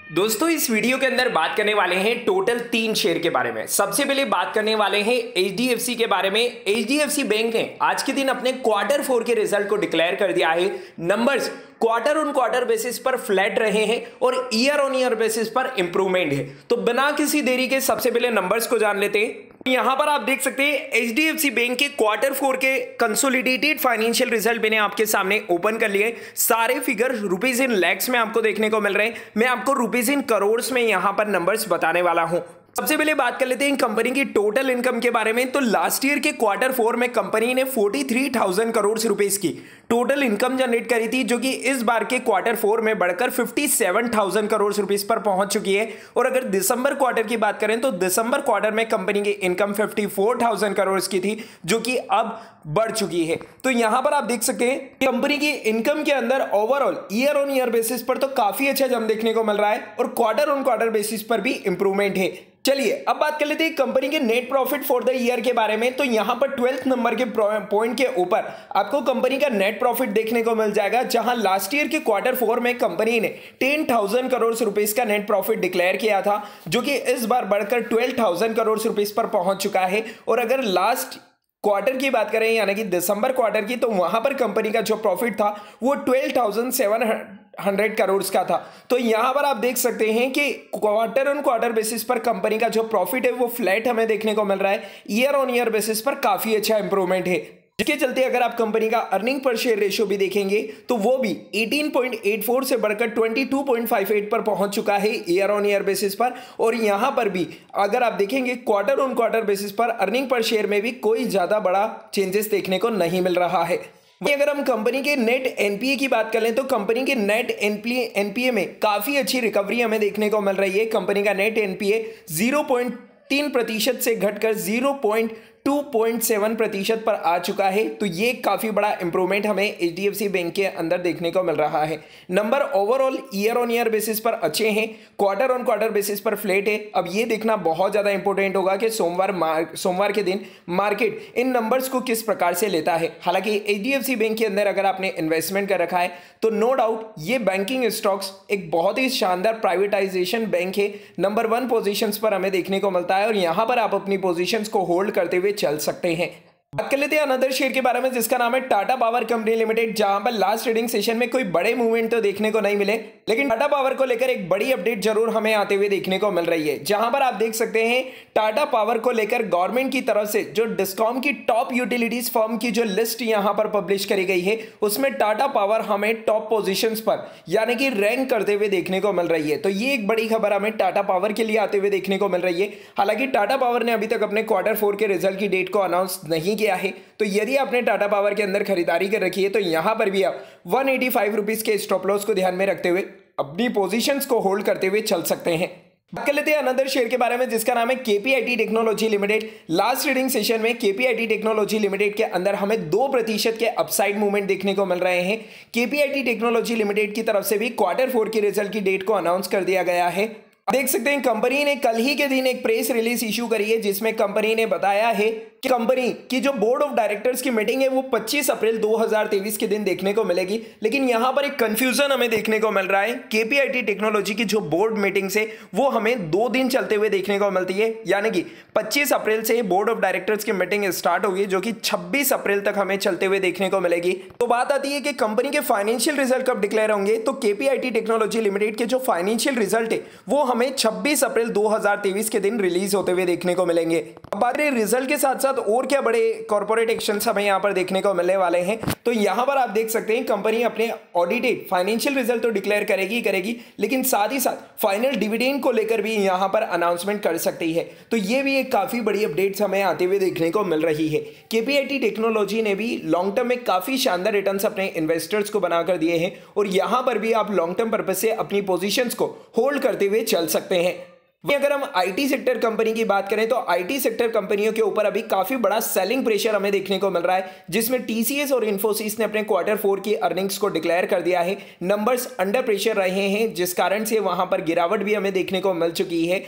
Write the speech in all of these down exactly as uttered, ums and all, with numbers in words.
दोस्तों इस वीडियो के अंदर बात करने वाले हैं टोटल तीन शेयर के बारे में। सबसे पहले बात करने वाले हैं एच डी एफ सी के बारे में। H D F C bank ने आज के दिन अपने क्वार्टर फोर के रिजल्ट को डिक्लेयर कर दिया है। Numbers quarter on quarter basis पर फ्लैट रहे हैं और ईयर ऑन ईयर बेसिस पर इंप्रूवमेंट है। तो बिना किसी देरी के सबसे पहले नंबर्स को जान लेते हैं। यहां पर आप देख सकते हैं H D F C bank के क्वार्टर फोर के कंसोलिडेटेड फाइनेंशियल रिजल्ट मैंने आपके सामने ओपन कर लिए। सारे फिगर रुपीज इन लैक्स में आपको देखने को मिल रहे हैं। मैं आपको रुपीज इन करोड़ में यहां पर नंबर्स बताने वाला हूं। सबसे पहले बात कर लेते हैं कंपनी की टोटल इनकम के बारे में। तो लास्ट ईयर के क्वार्टर फोर में कंपनी ने तैंतालीस हज़ार करोड़ रुपीस की टोटल इनकम जनरेट करी थी, जो कि इस बार के क्वार्टर फोर में बढ़कर सत्तावन हज़ार करोड़ रुपीस पर पहुंच चुकी है। और अगर दिसंबर क्वार्टर की बात करें तो दिसंबर क्वार्टर में कंपनी की इनकम चौवन हज़ार करोड़ की थी, जो कि अब बढ़ चुकी है। तो यहां पर आप देख सकते हैं कंपनी की इनकम के अंदर overall year on year basis पर तो काफी अच्छा जम देखने को मिल रहा है और क्वार्टर ऑन क्वार्टर बेसिस पर भी इंप्रूवमेंट है। चलिए अब बात कर लेते हैं कंपनी के net profit for the year के बारे में। तो यहां पर ट्वेल्थ नंबर के पॉइंट के ऊपर आपको कंपनी का नेट प्रॉफिट देखने को मिल जाएगा, जहां लास्ट ईयर के क्वार्टर फोर में कंपनी ने टेन थाउजेंड करोड़ रुपीस का नेट प्रॉफिट डिक्लेयर किया था, जो कि इस बार बढ़कर ट्वेल्व थाउजेंड करोड़ रुपीस पर पहुंच चुका है। और अगर लास्ट क्वार्टर की बात करें यानी कि दिसंबर क्वार्टर की, तो वहां पर कंपनी का जो प्रॉफिट था वो twelve thousand seven hundred crore का था। तो यहां पर आप देख सकते हैं कि क्वार्टर ऑन क्वार्टर बेसिस पर कंपनी का जो प्रॉफिट है वो फ्लैट हमें देखने को मिल रहा है। ईयर ऑन ईयर बेसिस पर काफी अच्छा इंप्रूवमेंट है, जिसके चलते अगर आप कंपनी का अर्निंग पर शेयर रेशियो भी देखेंगे तो वो भी अठारह पॉइंट आठ चार से बढ़कर बाईस पॉइंट पाँच आठ पर पहुंच चुका है ईयर ऑन ईयर बेसिस पर। और यहां पर भी अगर आप देखेंगे क्वार्टर ऑन क्वार्टर बेसिस पर अर्निंग पर शेयर में भी कोई ज्यादा बड़ा चेंजेस देखने को नहीं मिल रहा है। अगर हम कंपनी के नेट एन पी ए की बात कर लें तो कंपनी के नेट एन पी ए में काफी अच्छी रिकवरी हमें देखने को मिल रही है। कंपनी का net N P A zero point तीन प्रतिशत से घटकर zero point two point seven प्रतिशत पर आ चुका है। तो ये काफी बड़ा इंप्रूवमेंट हमें H D F C bank के अंदर देखने को मिल रहा है। Number overall year on year basis पर अच्छे हैं, क्वार्टर ऑन क्वार्टर बेसिस पर फ्लैट है। अब ये देखना बहुत ज्यादा इंपॉर्टेंट होगा कि सोमवार सोमवार के दिन मार्केट इन नंबर्स को किस प्रकार से लेता है। हालांकि H D F C bank के अंदर अगर आपने इन्वेस्टमेंट कर रखा है तो नो डाउट ये बैंकिंग स्टॉक्स एक बहुत ही शानदार प्राइवेटाइजेशन बैंक है। नंबर वन पोजीशंस पर हमें देखने को मिलता है और यहां पर आप अपनी पोजीशंस को होल्ड करते हुए चल सकते हैं। बात कर लेते हैं अनदर शेयर के बारे में, जिसका नाम है टाटा पावर कंपनी लिमिटेड। जहां पर लास्ट ट्रेडिंग सेशन में कोई बड़े मूवमेंट तो देखने को नहीं मिले, लेकिन टाटा पावर को लेकर एक बड़ी अपडेट जरूर हमें आते हुए देखने को मिल रही है। जहां पर आप देख सकते हैं टाटा पावर को लेकर गवर्नमेंट की तरफ से जो डिस्कॉम की टॉप यूटिलिटीज फर्म की जो लिस्ट यहां पर पब्लिश करी गई है, उसमें टाटा पावर हमें टॉप पोजिशन पर यानी कि रैंक करते हुए देखने को मिल रही है। तो ये एक बड़ी खबर हमें टाटा पावर के लिए आते हुए देखने को मिल रही है। हालांकि टाटा पावर ने अभी तक अपने क्वार्टर फोर के रिजल्ट की डेट को अनाउंस नहीं किया है। तो यदि आपने टाटा पावर के अंदर खरीदारी कर रखी है तो यहां पर भी आप वन एटी फाइव रुपीस के स्टॉप लॉस को ध्यान में रखते हुए अपनी पोजीशंस को होल्ड करते हुए चल सकते हैं। बात कर लेते हैं अनदर शेयर के बारे में, जिसका नाम है K P I T technology limited. Last trading session में K P I T technology limited के अंदर हमें दो प्रतिशत के अपसाइड मूवमेंट देखने को मिल रहे हैं। K P I T technology limited की तरफ से भी क्वार्टर फोर की रिजल्ट की डेट को अनाउंस कर दिया गया है। देख सकते हैं कंपनी ने कल ही के दिन एक प्रेस रिलीज इशू करी है, जिसमें कंपनी ने बताया है कि कंपनी की जो बोर्ड ऑफ डायरेक्टर्स की मीटिंग है वो पच्चीस अप्रैल दो हज़ार तेईस के दिन देखने को मिलेगी। लेकिन यहां पर एक कंफ्यूजन हमें देखने को मिल रहा है। K P I T technology की जो बोर्ड मीटिंग है वो हमें दो दिन चलते हुए देखने को मिलती है, यानी कि पच्चीस अप्रैल से बोर्ड ऑफ डायरेक्टर्स की मीटिंग स्टार्ट होगी, जो कि छब्बीस अप्रैल तक हमें चलते हुए देखने को मिलेगी। तो बात आती है कि कंपनी के फाइनेंशियल रिजल्ट कब डिक्लेयर होंगे। तो K P I T technology limited के जो फाइनेंशियल रिजल्ट है वो हमें छब्बीस अप्रैल दो हज़ार तेईस के दिन रिलीज होते हुए देखने को मिलेंगे। अब बात करें रिजल्ट के साथ साथ और क्या बड़े कॉर्पोरेट एक्शंस हमें यहां पर देखने को मिलने वाले हैं, तो यहां पर आप देख सकते हैं कंपनी अपने ऑडिटेड फाइनेंशियल रिजल्ट तो डिक्लेयर करेगी करेगी लेकिन साथ ही साथ फाइनल डिविडेंड को लेकर भी यहां पर अनाउंसमेंट कर सकती है। तो ये भी एक काफी बड़ी अपडेट्स हमें आते हुए देखने को मिल रही है। K P I T technology ने भी लॉन्ग टर्म में काफी शानदार रिटर्न्स अपने इन्वेस्टर्स को बनाकर दिए हैं और यहां पर भी आप लॉन्ग टर्म पर्पज से अपनी पोजीशंस को होल्ड करते हुए चल सकते हैं। अगर हम आई टी सेक्टर कंपनी की बात करें तो आई टी सेक्टर कंपनियों के ऊपर अभी काफी बड़ा सेलिंग प्रेशर हमें देखने को मिल रहा है, जिसमें टी सी एस और इन्फोसिस ने अपने क्वार्टर फोर की अर्निंग्स को डिक्लेयर कर दिया है। नंबर्स अंडर प्रेशर रहे हैं, जिस कारण से वहां पर गिरावट भी हमें देखने को मिल चुकी है।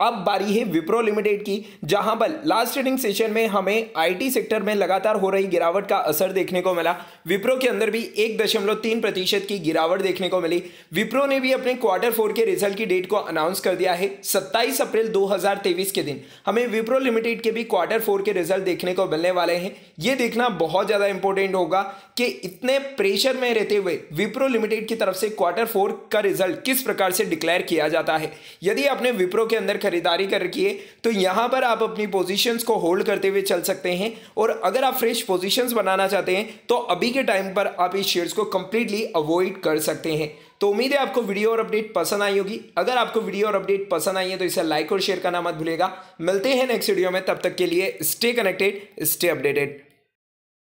अब बारी है विप्रो लिमिटेड की, जहां पर लास्ट ट्रेडिंग सेशन में हमें आईटी सेक्टर में लगातार हो रही गिरावट का असर देखने को मिला। विप्रो के अंदर भी एक दशमलव तीन प्रतिशत की गिरावट देखने को मिली। विप्रो ने भी अपने क्वार्टर फोर के रिजल्ट की डेट को अनाउंस कर दिया है। सत्ताईस अप्रैल दो हज़ार तेईस के दिन हमें विप्रो लिमिटेड के भी क्वार्टर फोर के रिजल्ट देखने को मिलने वाले हैं। यह देखना बहुत ज्यादा इंपॉर्टेंट होगा कि इतने प्रेशर में रहते हुए विप्रो लिमिटेड की तरफ से क्वार्टर फोर का रिजल्ट किस प्रकार से डिक्लेयर किया जाता है। यदि आपने विप्रो के अंदर खरीदारी कर रखी है तो यहां पर आप अपनी पोजीशंस को होल्ड करते हुए चल सकते हैं, और अगर आप फ्रेश पोजीशंस बनाना चाहते हैं तो अभी के टाइम पर आप इस शेयर्स को कंप्लीटली अवॉइड कर सकते हैं। तो उम्मीद है आपको वीडियो और अपडेट पसंद आई होगी। अगर आपको वीडियो और अपडेट पसंद आई है तो इसे लाइक और शेयर करना मत भूलिएगा। मिलते हैं नेक्स्ट वीडियो में, तब तक के लिए स्टे कनेक्टेड, स्टे अपडेटेड।